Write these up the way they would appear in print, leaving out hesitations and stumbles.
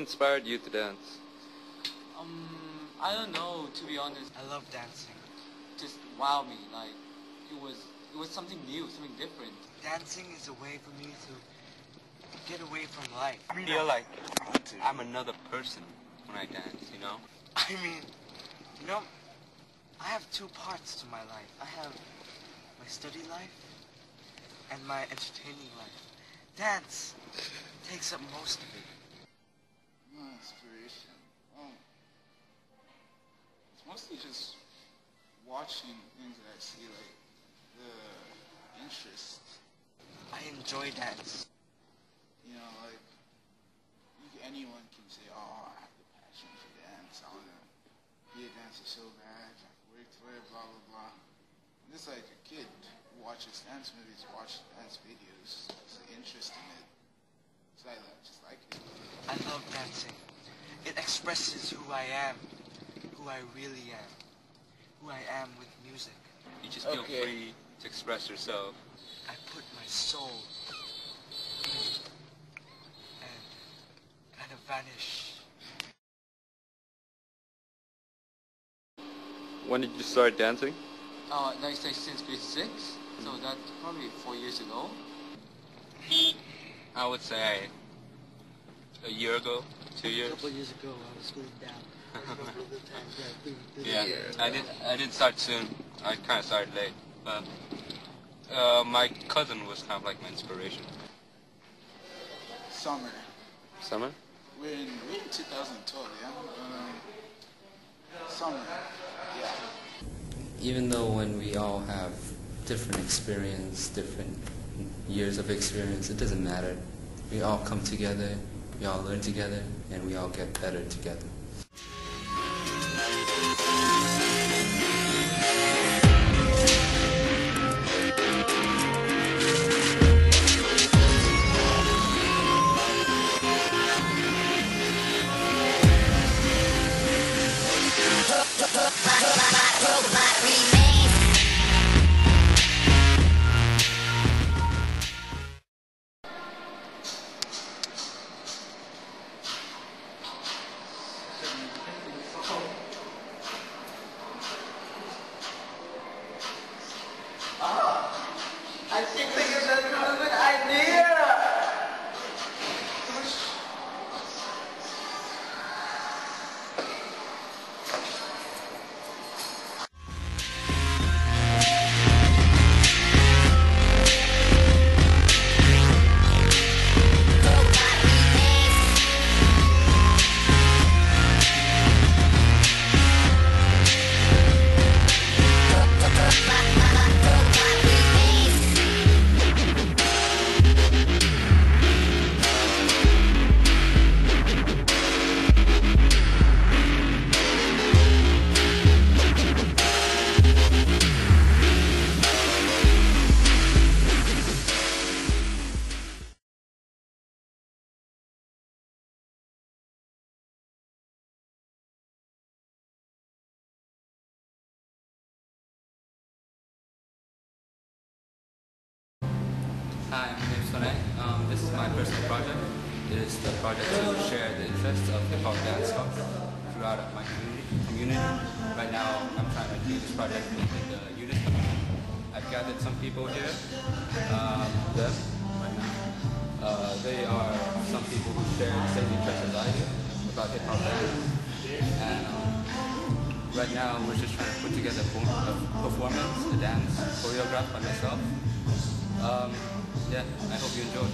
inspired you to dance? I don't know, to be honest. I love dancing. Just wow me, like it was something new, something different. Dancing is a way for me to get away from life. I feel like I'm another person when I dance, you know? I mean, you know, I have two parts to my life. I have my study life and my entertaining life. Dance takes up most of it. My inspiration. It's mostly just watching things that I see, like the interest. I enjoy dance. You know, like anyone can say, "Oh, I have the passion for dance. I want to be a dancer so bad. I've worked for it, blah blah blah." I'm just like a kid who watches dance movies, watches dance videos. It's an interest in it. So I just like it. I love dancing. It expresses who I am, who I really am, who I am with music. You just feel free to express yourself. I put my soul and kind of vanish. When did you start dancing? Like I say, since grade 6, so that's probably 4 years ago. I would say a year ago, 2 years. A couple of years ago, I was feeling down. I didn't start soon. I kind of started late, but my cousin was kind of like my inspiration. Summer. Summer? We're in 2012, yeah. Summer. Yeah. Even though when we all have different experience, different years of experience, it doesn't matter. We all come together, we all learn together, and we all get better together. I think this is a good idea. Hi, my name is Sonay. This is my personal project. It is the project to share the interests of hip-hop dance culture throughout my community. Right now, I'm trying to do this project with the youth community. I've gathered some people here, them, right now. They are some people who share the same interests as I do about hip-hop dance. And right now, we're just trying to put together a performance, a dance, choreographed by myself. Yeah, I hope you enjoy.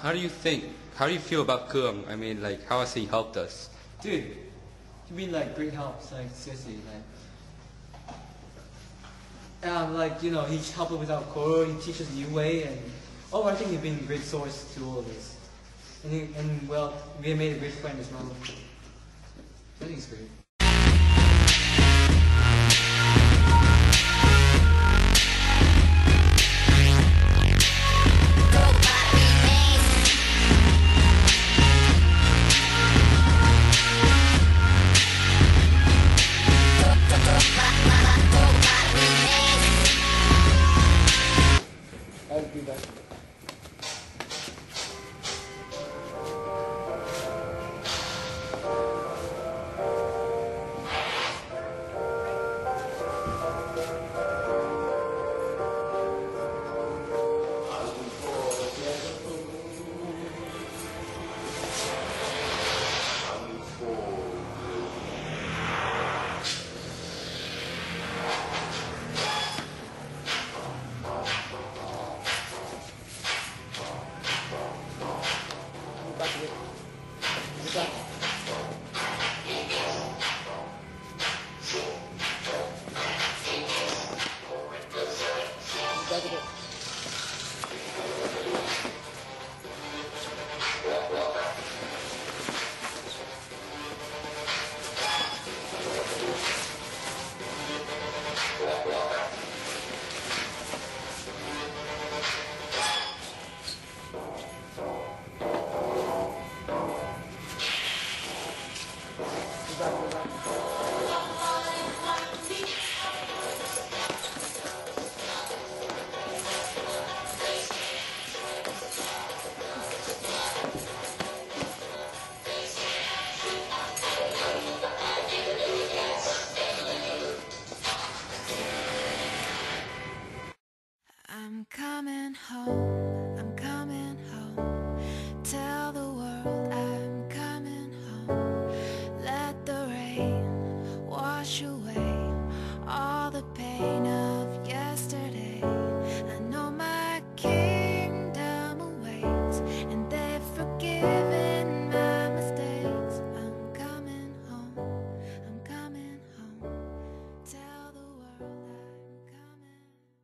how do you think? How do you feel about Kuang? I mean, like, how has he helped us? Dude, you mean like great helps, like seriously, like you know, he's helping with our core, he teaches new way, and I think he's been a great source to all of this. And well, we have made a great friend as well. I think it's great. I'll do that. Back to it.